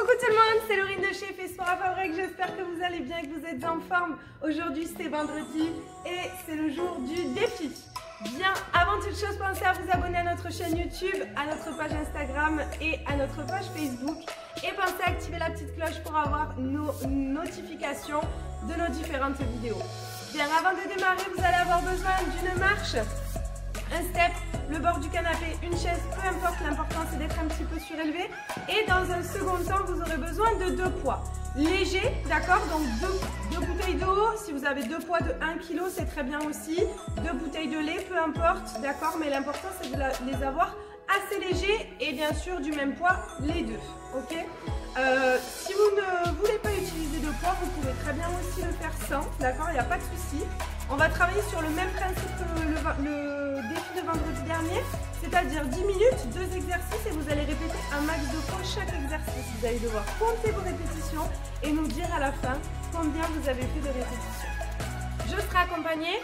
Coucou tout le monde, c'est Laurine de chez Fais Sport à Fabrique, j'espère que vous allez bien, que vous êtes en forme. Aujourd'hui c'est vendredi et c'est le jour du défi. Bien, avant toute chose, pensez à vous abonner à notre chaîne YouTube, à notre page Instagram et à notre page Facebook. Et pensez à activer la petite cloche pour avoir nos notifications de nos différentes vidéos. Bien, avant de démarrer, vous allez avoir besoin d'une marche, un step, le bord du canapé, une chaise, peu importe, l'important c'est d'être un petit peu surélevé. Et dans un second temps, vous aurez besoin de 2 poids légers, d'accord? Donc 2 bouteilles d'eau, si vous avez 2 poids de 1 kg, c'est très bien aussi. 2 bouteilles de lait, peu importe, d'accord? Mais l'important c'est de les avoir assez légers et bien sûr du même poids les deux, ok? Si vous ne voulez pas utiliser de poids, vous pouvez très bien aussi le faire sans, d'accord? Il n'y a pas de souci. On va travailler sur le même principe que le défi de vendredi dernier, c'est-à-dire 10 minutes, 2 exercices et vous allez répéter un max de fois chaque exercice. Vous allez devoir compter vos répétitions et nous dire à la fin combien vous avez fait de répétitions. Je serai accompagnée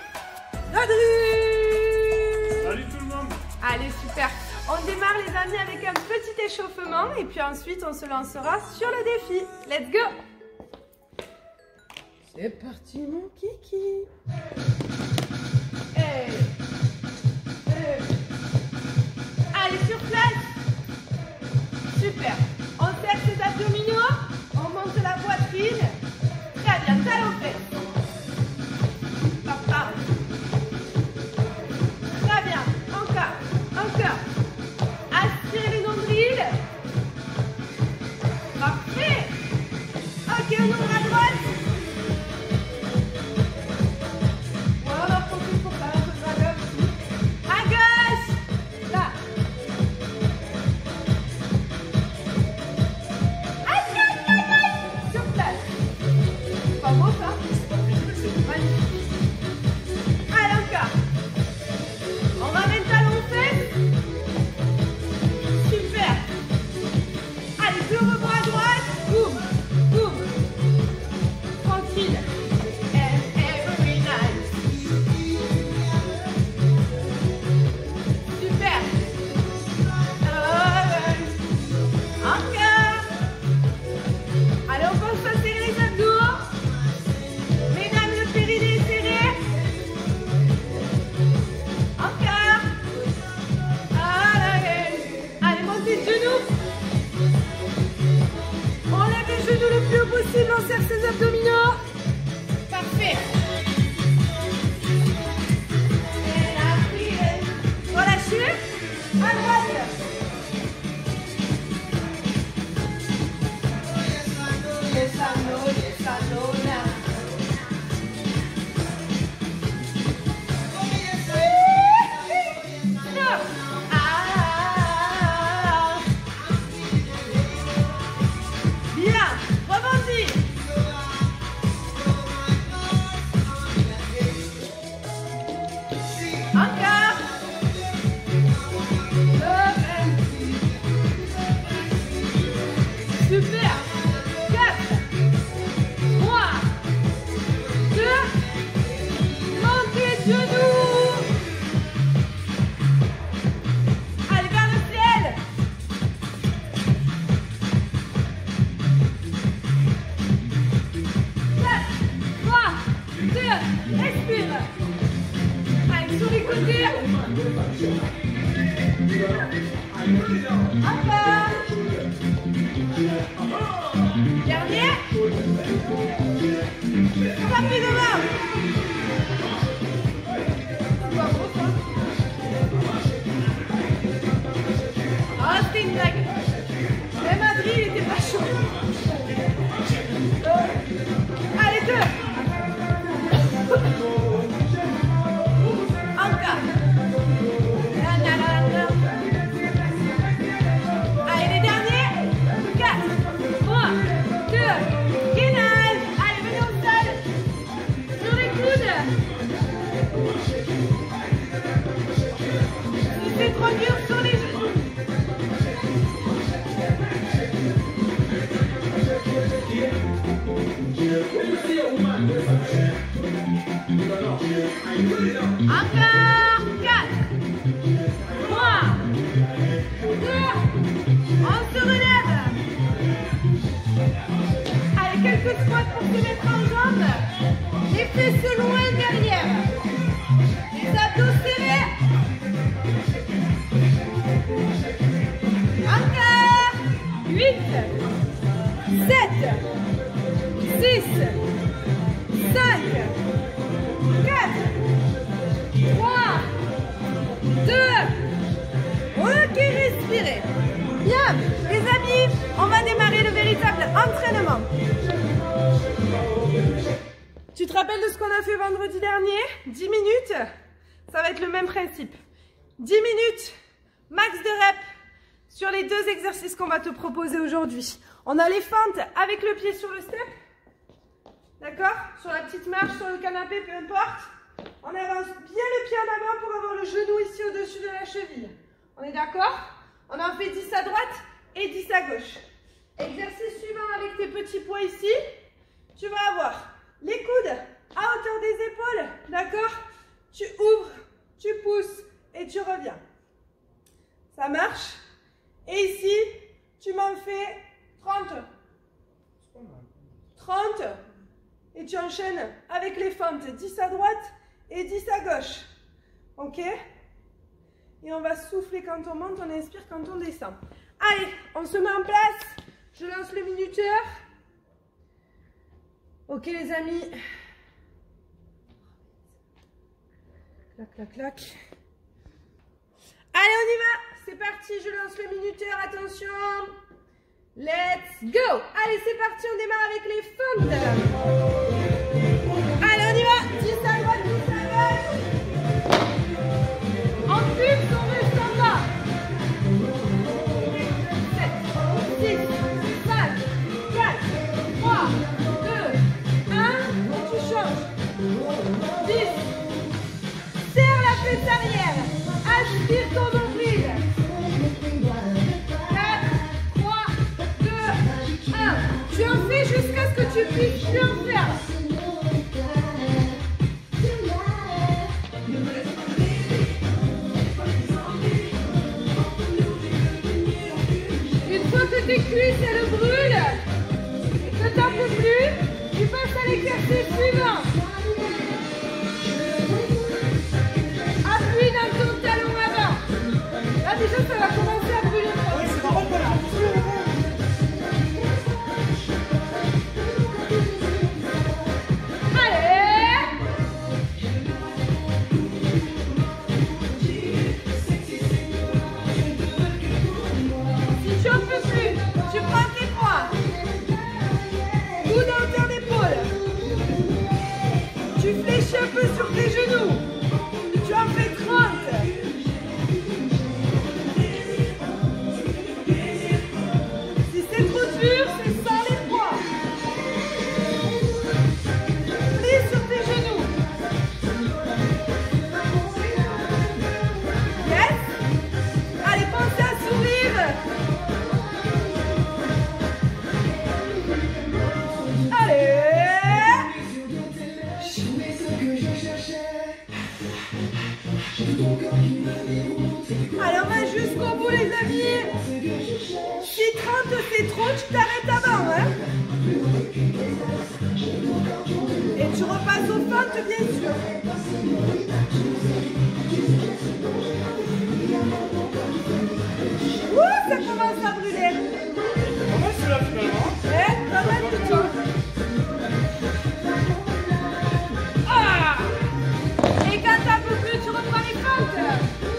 d'Adrien. Salut tout le monde. Allez, super. On démarre les amis avec un petit échauffement et puis ensuite on se lancera sur le défi. Let's go! C'est parti mon kiki. Hey. Hey. Allez, sur place. Super. On serre ses abdominaux, on monte la poitrine. Très bien, talon fait. Papa. Très bien, encore, encore. Aspirez les nombrils. Parfait. Ok, on ouvre à droite. On serre ses abdominaux. Parfait. Et la prise. Relâchez. À droite. Descendo, descendo, là. Bien. Rebondis. Encore. Super. 4, 3, 2, montez de genoux. Allez vers le ciel. 4, 3, 2, expire. Allez, sur les côtés. Encore. Dernier. Rapidement. Oh, c'était une blague. Même Adrien, il était pas chaud. Allez, 2. Encore. Allez, les derniers. 4, 3, 2, gainage. Allez, venez au sol. fesses loin derrière. Les abdos serrés. Encore. 8, 7, 6, 5, 4, 3, 2. Ok, respirez. Bien, les amis, on va démarrer le véritable entraînement. Tu te rappelles de ce qu'on a fait vendredi dernier? 10 minutes. Ça va être le même principe. 10 minutes, max de reps sur les deux exercices qu'on va te proposer aujourd'hui. On a les fentes avec le pied sur le step. D'accord? Sur la petite marche, sur le canapé, peu importe. On avance bien le pied en avant pour avoir le genou ici au-dessus de la cheville. On est d'accord? On en fait 10 à droite et 10 à gauche. Exercice suivant avec tes petits poids ici. Tu vas avoir les coudes à hauteur des épaules. D'accord? Tu ouvres, tu pousses et tu reviens. Ça marche? Et ici, tu m'en fais 30. 30. Et tu enchaînes avec les fentes. 10 à droite et 10 à gauche. Ok? Et on va souffler quand on monte, on inspire quand on descend. Allez, on se met en place. Je lance le minuteur. Ok les amis. Clac, clac, clac. Allez, on y va. C'est parti, je lance le minuteur. Attention. Let's go. Allez, c'est parti, on démarre avec les fentes. Allez, on y va. 10 à droite, 10 à gauche. En pulse, on reste en bas. 7, 6, 5, 4, 3, 2, 1. Tu changes. 10. Serre la fesse arrière. Aspire ton nombril. 4, 3, 2, 1. Tu en fais jusqu'à ce que tu puisses plus en faire. Une fois que tes cuisses elles brûlent, que t'en peux plus, tu passes à l'exercice suivant. Appuie dans ton talon avant. Là déjà ça va commencer à brûler. Oui, c'est normal pour la un peu sur tes genoux. Tu en fais 30. Si c'est trop dur, c'est sans les poids. Plie sur tes genoux. Yes. Allez, pensez à sourire. Allez. Allez, on va jusqu'au bout les amis. Si 30 c'est trop, tu t'arrêtes avant, hein. Et tu repasses aux fentes bien sûr. Ouh, ça commence à brûler. Comment c'est là finalement? Pas mal de temps. Ah. Et quand t'as un peu plus, tu reprends les fentes.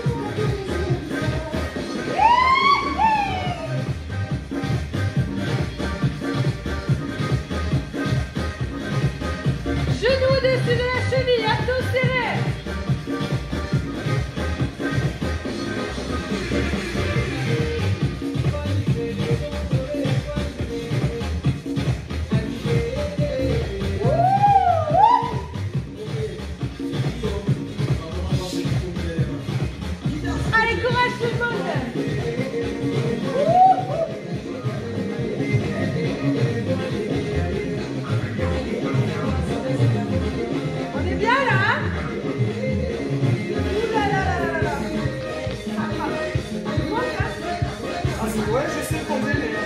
Genoux au-dessus de la cheville, abdos serrés. Allez, courage tout le monde. On est bien là, hein? Ouh là là là là là. Ah, c'est ouais, j'essaie de tomber, mais.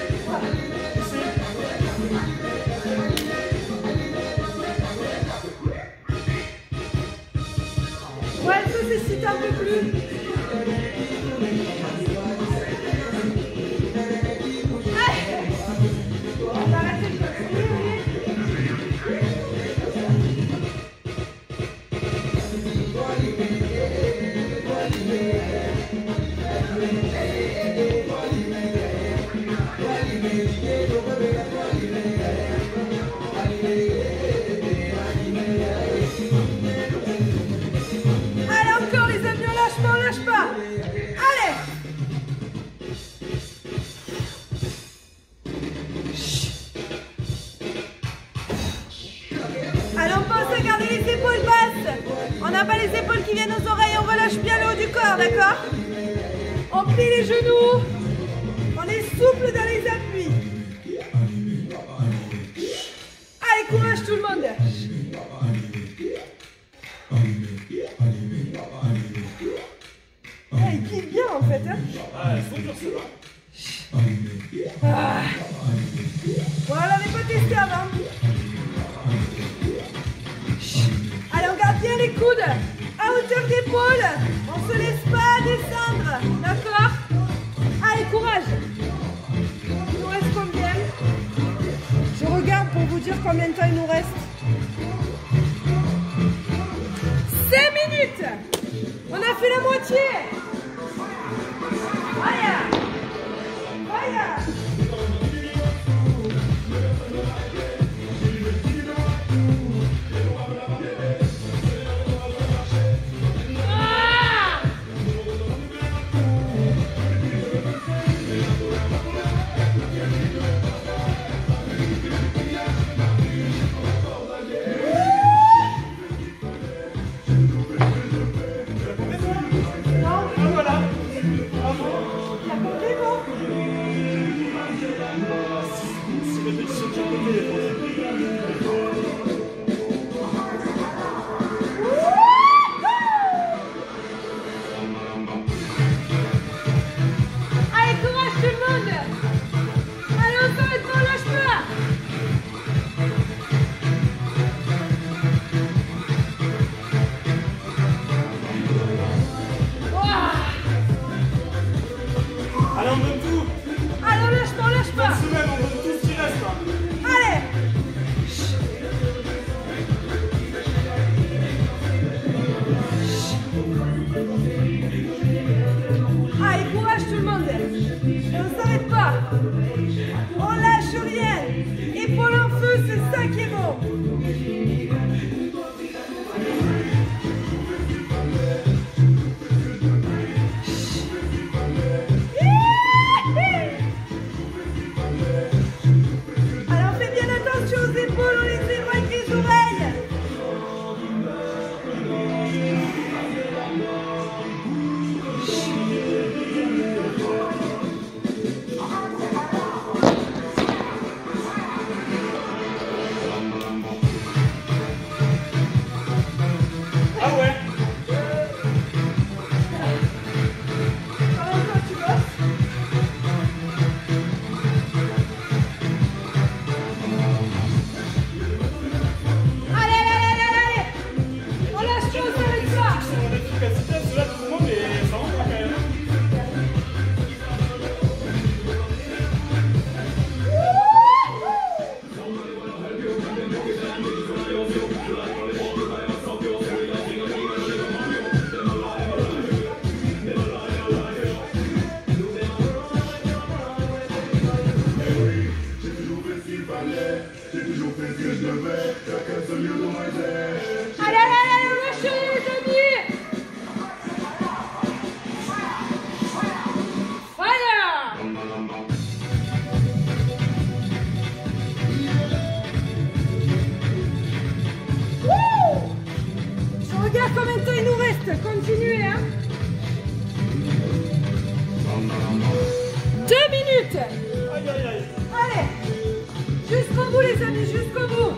replie les genoux. On est souple dans les appuis. Allez, courage tout le monde. Ah, il kiffe bien en fait. Hein. Ah, elles sont dures celles-là. Ah. Bon, on l'avait pas testé avant. Allez, on garde bien les coudes à hauteur d'épaule. On se laisse pas descendre. D'accord? Allez, courage. Il nous reste combien? Je regarde pour vous dire combien de temps il nous reste. 5 minutes. On a fait la moitié. Allez. Allez. Continuez, hein. 2 minutes. Aïe, aïe, aïe. Allez, jusqu'au bout les amis, jusqu'au bout.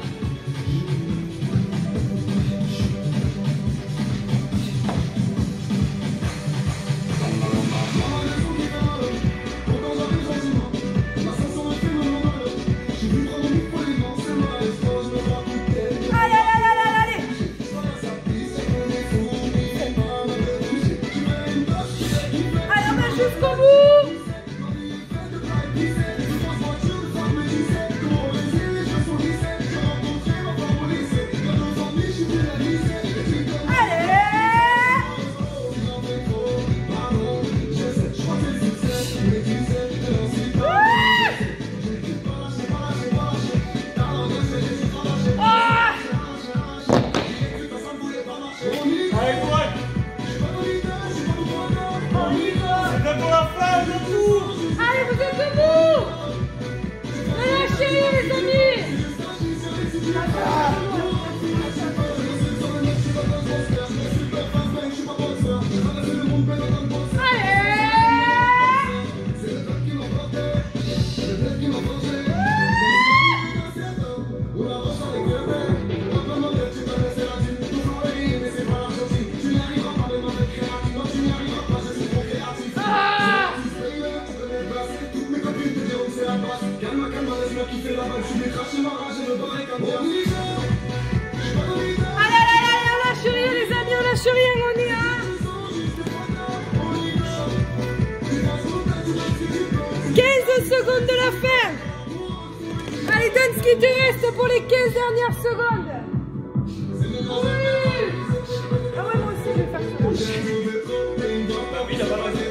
Allez, allez, allez, on lâche rien les amis, on lâche rien, on est à 15 secondes de la fin. Allez, donne ce qui te reste pour les 15 dernières secondes. Oui. Ah ouais, moi aussi je vais faire ça. Ah oui, il a pas le reste.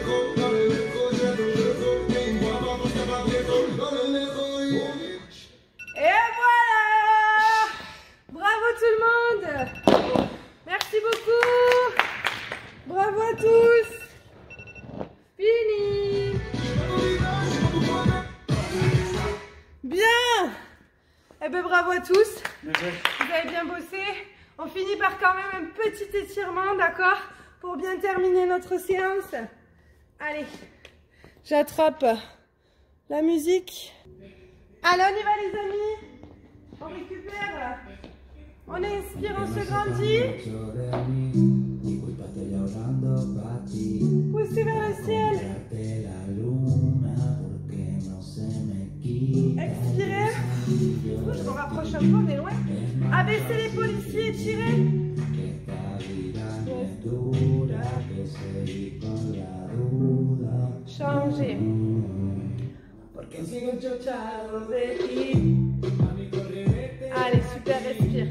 Et voilà! Bravo tout le monde! Merci beaucoup! Bravo à tous! Fini! Bien! Eh ben bravo à tous! Vous avez bien bossé. On finit par quand même un petit étirement, d'accord? Pour bien terminer notre séance. Allez, j'attrape la musique. Allez, on y va les amis. On récupère. On inspire, on se grandit. Poussez vers le ciel. Expirez. Je me rapproche un peu, on est loin. Abaissez les policiers, étirez. Changez. Allez, super, respire.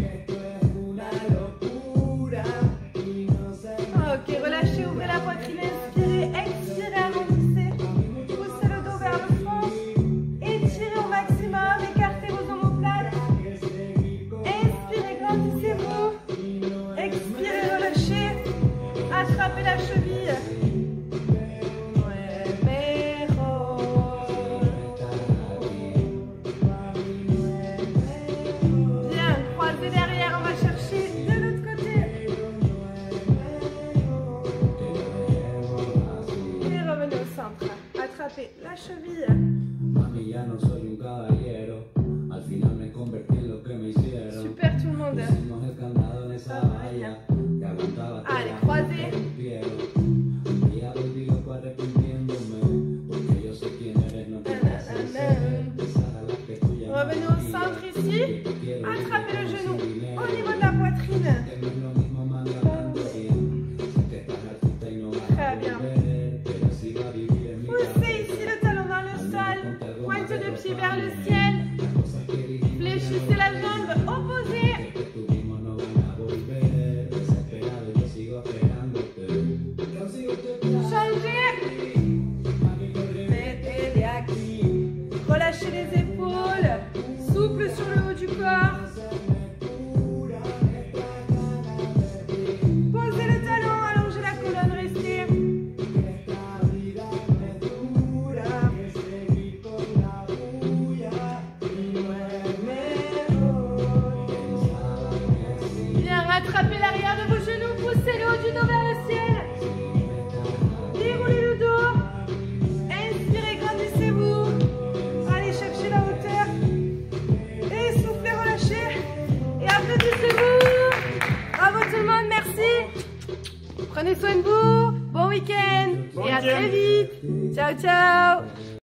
Ok, relâchez, ouvrez la poitrine, inspirez, expirez, arrondissez. Poussez le dos vers le fond. Étirez au maximum, écartez vos omoplates. Inspirez, grandissez-vous. Expirez, relâchez. Attrapez la cheville. La cheville. Super tout le monde. Allez, croisez. Revenez au centre ici. Attrapez le genou au niveau de la poitrine. Très bien. Poussez ici le talon dans le sol. Pointe de pied vers le ciel. Fléchissez la jambe opposée. Changez. Relâchez les épaules. Souple sur le haut du corps. Posez le talon, allongez la colonne, restez. Bien, rattrapez l'arrière de vos genoux, poussez le haut du dos vers le ciel. Déroulez le dos. Inspirez, grandissez-vous. Allez, cherchez la hauteur. Et soufflez, relâchez. Et applaudissez-vous. Bravo tout le monde, merci. Prenez soin de vous. Bon week-end. Et à très vite. Ciao, ciao.